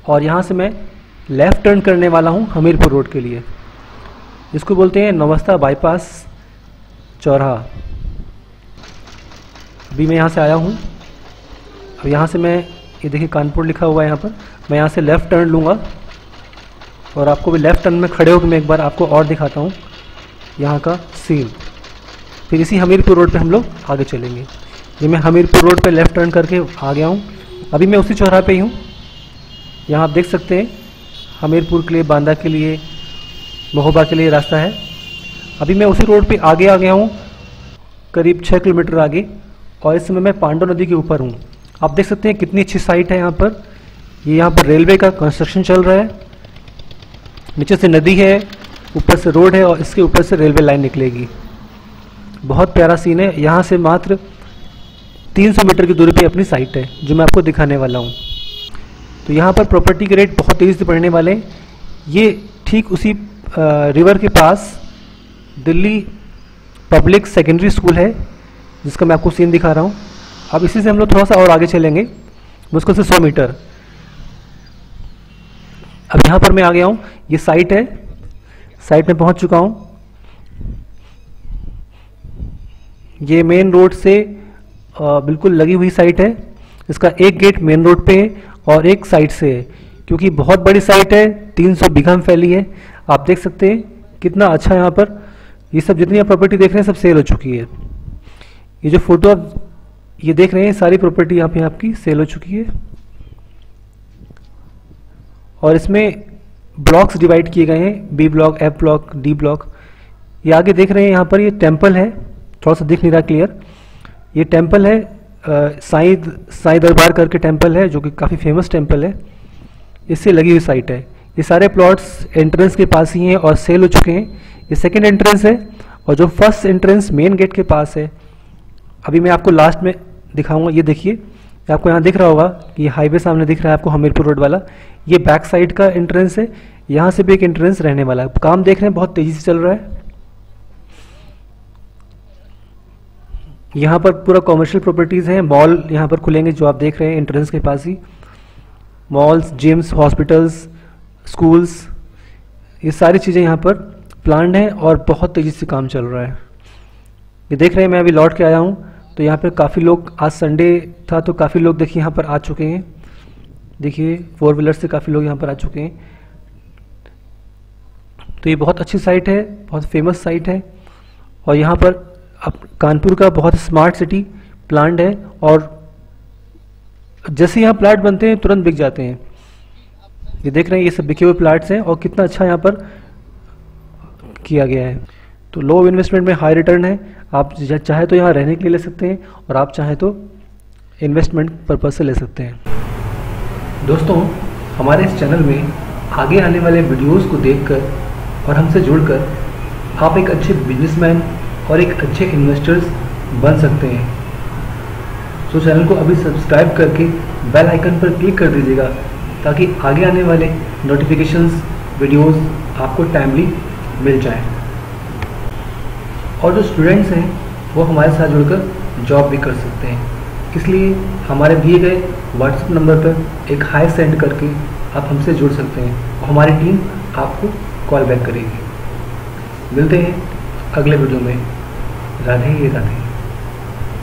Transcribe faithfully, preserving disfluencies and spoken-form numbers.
और यहाँ से मैं लेफ़्ट टर्न करने वाला हूँ हमीरपुर रोड के लिए। इसको बोलते हैं नवस्ता बाईपास चौराहा। अभी मैं यहाँ से आया हूँ। अब यहाँ से मैं, ये देखिए कानपुर लिखा हुआ है यहाँ पर, मैं यहाँ से लेफ़्ट टर्न लूँगा और आपको भी लेफ़्ट टर्न में खड़े होकर मैं एक बार आपको और दिखाता हूँ यहाँ का सीन। फिर इसी हमीरपुर रोड पे हम लोग आगे चलेंगे। ये मैं हमीरपुर रोड पे लेफ़्ट टर्न करके आ गया हूँ। अभी मैं उसी चौराहे पे ही हूँ। यहाँ आप देख सकते हैं हमीरपुर के लिए, बांदा के लिए, महोबा के लिए रास्ता है। अभी मैं उसी रोड पे आगे आ गया हूँ, करीब छः किलोमीटर आगे, और इस समय मैं पांडव नदी के ऊपर हूँ। आप देख सकते हैं कितनी अच्छी साइट है यहाँ पर। ये यहाँ पर रेलवे का कंस्ट्रक्शन चल रहा है। नीचे से नदी है, ऊपर से रोड है और इसके ऊपर से रेलवे लाइन निकलेगी। बहुत प्यारा सीन है। यहाँ से मात्र तीन सौ मीटर की दूरी पे अपनी साइट है जो मैं आपको दिखाने वाला हूँ। तो यहाँ पर प्रॉपर्टी के रेट बहुत तेज़ी से बढ़ने वाले हैं। ये ठीक उसी आ, रिवर के पास दिल्ली पब्लिक सेकेंडरी स्कूल है जिसका मैं आपको सीन दिखा रहा हूँ। अब इसी से हम लोग थोड़ा सा और आगे चलेंगे, मुश्किल से सौ मीटर। अब यहाँ पर मैं आ गया हूँ। ये साइट है, साइट में पहुँच चुका हूँ। ये मेन रोड से आ, बिल्कुल लगी हुई साइट है। इसका एक गेट मेन रोड पे है और एक साइड से है, क्योंकि बहुत बड़ी साइट है, तीन सौ बीघा में फैली है। आप देख सकते हैं कितना अच्छा यहाँ पर, ये सब जितनी आप प्रॉपर्टी देख रहे हैं सब सेल हो चुकी है। ये जो फोटो आप ये देख रहे हैं सारी प्रॉपर्टी यहाँ पे आपकी सेल हो चुकी है। और इसमें ब्लॉक्स डिवाइड किए गए हैं, B block, F block, D block. ये आगे देख रहे हैं यहाँ पर ये टेम्पल है, थोड़ा सा दिख नहीं रहा क्लियर। ये टेम्पल है, साईं साईं दरबार करके टेम्पल है जो कि काफ़ी फेमस टेम्पल है। इससे लगी हुई साइट है। ये सारे प्लॉट्स एंट्रेंस के पास ही हैं और सेल हो चुके हैं। ये सेकंड एंट्रेंस है और जो फर्स्ट एंट्रेंस मेन गेट के पास है। अभी मैं आपको लास्ट में दिखाऊंगा। ये देखिए, आपको यहाँ दिख रहा होगा कि ये हाईवे सामने दिख रहा है आपको, हमीरपुर रोड वाला। ये बैक साइड का एंट्रेंस है, यहाँ से भी एक एंट्रेंस रहने वाला है। काम देख रहे हैं बहुत तेज़ी से चल रहा है। यहाँ पर पूरा कॉमर्शियल प्रॉपर्टीज़ हैं। मॉल यहाँ पर खुलेंगे जो आप देख रहे हैं एंट्रेंस के पास ही। मॉल्स, जिम्स, हॉस्पिटल्स, स्कूल्स, ये सारी चीज़ें यहाँ पर प्लान्ड हैं और बहुत तेज़ी से काम चल रहा है। ये देख रहे हैं मैं अभी लौट के आया हूँ, तो यहाँ पर काफ़ी लोग, आज संडे था तो काफ़ी लोग देखिए यहाँ पर आ चुके हैं। देखिए फोर व्हीलर से काफ़ी लोग यहाँ पर आ चुके हैं। तो ये बहुत अच्छी साइट है, बहुत फेमस साइट है। और यहाँ पर अब कानपुर का बहुत स्मार्ट सिटी प्लान्ड है और जैसे यहाँ प्लाट बनते हैं तुरंत बिक जाते हैं। ये देख रहे हैं ये सब बिके हुए प्लाट्स हैं और कितना अच्छा यहाँ पर किया गया है। तो लो इन्वेस्टमेंट में हाई रिटर्न है। आप चाहे तो यहाँ रहने के लिए ले सकते हैं और आप चाहे तो इन्वेस्टमेंट पर्पज से ले सकते हैं। दोस्तों, हमारे इस चैनल में आगे आने वाले वीडियोस को देखकर और हमसे जुड़कर आप एक अच्छे बिजनेसमैन और एक अच्छे इन्वेस्टर्स बन सकते हैं। तो चैनल को अभी सब्सक्राइब करके बेल आइकन पर क्लिक कर दीजिएगा ताकि आगे आने वाले नोटिफिकेशंस, वीडियोस आपको टाइमली मिल जाएं। और जो स्टूडेंट्स हैं वो हमारे साथ जुड़कर जॉब भी कर सकते हैं। इसलिए हमारे दिए गए व्हाट्सएप नंबर पर एक हाई सेंड करके आप हमसे जुड़ सकते हैं और हमारी टीम आपको कॉल बैक करेगी। मिलते हैं अगले वीडियो में। राधे राधे।